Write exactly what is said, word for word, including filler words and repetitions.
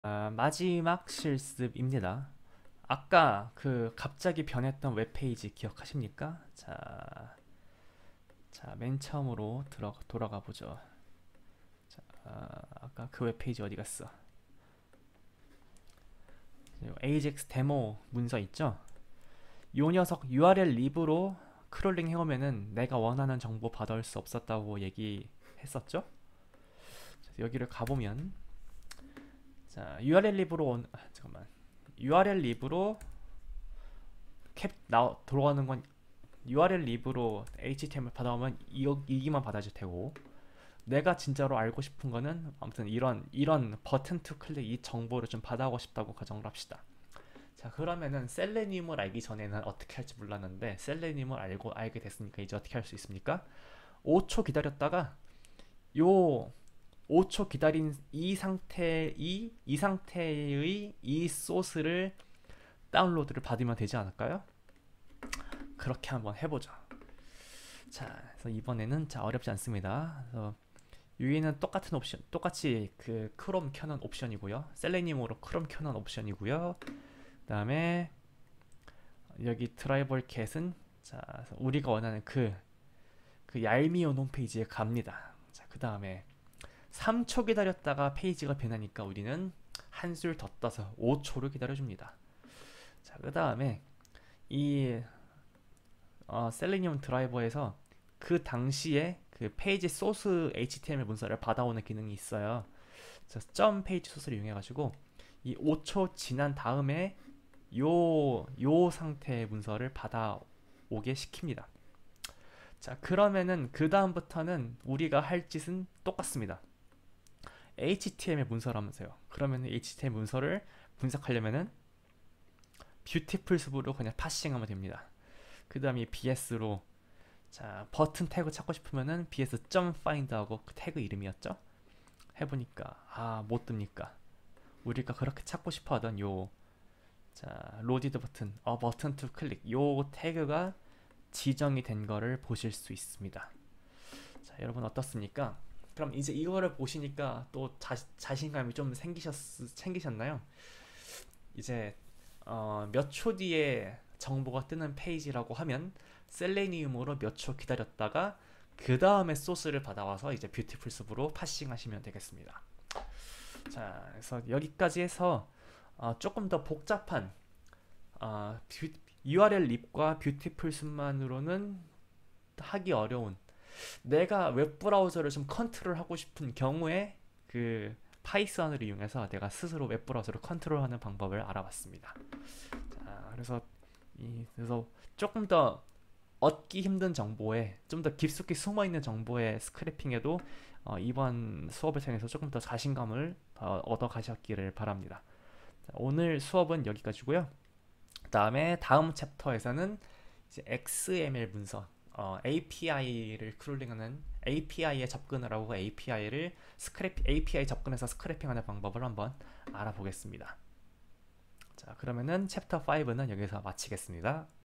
아, 마지막 실습입니다. 아까 그 갑자기 변했던 웹페이지 기억하십니까? 자, 자, 맨 처음으로 들어 돌아가 보죠. 자, 아, 아까 그 웹페이지 어디 갔어? 에이젝스 데모 문서 있죠? 요 녀석 유알엘 립으로 크롤링 해오면은 내가 원하는 정보 받아올 수 없었다고 얘기했었죠? 자, 여기를 가보면 자, 유알엘 립으로 온, 아, 잠깐만. 유알엘 립으로 캡 나 돌아가는 건 유알엘 립으로 에이치티엠엘 받아오면 이, 이기만 받아줄 테고, 내가 진짜로 알고 싶은 거는 아무튼 이런 이런 버튼 투 클릭 이 정보를 좀 받아오고 싶다고 가정을 합시다. 자, 그러면은 셀레니움을 알기 전에는 어떻게 할지 몰랐는데 셀레니움을 알고 알게 됐으니까 이제 어떻게 할 수 있습니까? 오 초 기다렸다가 요 오 초 기다린 이 상태 이, 이 상태의 이 소스를 다운로드를 받으면 되지 않을까요? 그렇게 한번 해보죠. 자, 그래서 이번에는 자 어렵지 않습니다. 그래서 유이는 똑같은 옵션, 똑같이 그 크롬 켜는 옵션이고요. 셀레니움으로 크롬 켜는 옵션이고요. 그다음에 여기 드라이버 캣은 자 우리가 원하는 그, 그 얄미운 홈페이지에 갑니다. 자, 그 다음에 삼 초 기다렸다가 페이지가 변하니까 우리는 한술 더 떠서 오 초를 기다려줍니다. 자, 그 다음에 이 어, 셀레니움 드라이버에서 그 당시에 그 페이지 소스 에이치티엠엘 문서를 받아오는 기능이 있어요. 그래서 점 페이지 소스를 이용해가지고 이 오 초 지난 다음에 요, 요 상태의 문서를 받아오게 시킵니다. 자, 그러면은 그 다음부터는 우리가 할 짓은 똑같습니다. 에이치티엠엘 문서라면서요. 그러면 에이치티엠엘 문서를 분석하려면은 뷰티풀 숲으로 그냥 파싱하면 됩니다. 그 다음에 비에스로 자 버튼 태그 찾고 싶으면은 bs.find 하고 그 태그 이름이었죠. 해보니까 아 못 뜹니까. 우리가 그렇게 찾고 싶어하던 요 자 로디드 버튼 어 버튼 투 클릭 요 태그가 지정이 된 거를 보실 수 있습니다. 자, 여러분 어떻습니까? 그럼 이제 이거를 보시니까 또 자, 자신감이 좀 생기셨, 생기셨나요? 이제 어, 몇 초 뒤에 정보가 뜨는 페이지라고 하면 셀레니움으로 몇 초 기다렸다가 그 다음에 소스를 받아와서 이제 뷰티풀 숲으로 파싱 하시면 되겠습니다. 자, 그래서 여기까지 해서 어, 조금 더 복잡한 어, 뷰, 유알엘 립과 뷰티풀 숲만으로는 하기 어려운, 내가 웹브라우저를 좀 컨트롤하고 싶은 경우에 그 파이썬을 이용해서 내가 스스로 웹브라우저를 컨트롤하는 방법을 알아봤습니다. 자, 그래서 이 그래서 조금 더 얻기 힘든 정보에 좀 더 깊숙이 숨어 있는 정보의 스크래핑에도 어, 이번 수업을 통해서 조금 더 자신감을 어, 얻어 가셨기를 바랍니다. 자, 오늘 수업은 여기까지고요. 그다음에 다음 챕터에서는 이제 엑스엠엘 문서, 어, 에이피아이를 크롤링하는 에이피아이에 접근을 하고 에이피아이를 스크래피 에이피아이 접근해서 스크래핑하는 방법을 한번 알아보겠습니다. 자, 그러면은 챕터 오는 여기서 마치겠습니다.